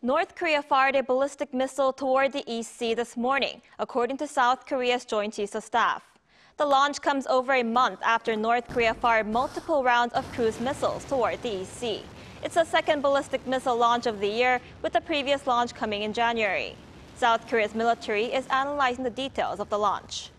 North Korea fired a ballistic missile toward the East Sea this morning, according to South Korea's Joint Chiefs of Staff. The launch comes over a month after North Korea fired multiple rounds of cruise missiles toward the East Sea. It's the second ballistic missile launch of the year, with the previous launch coming in January. South Korea's military is analyzing the details of the launch.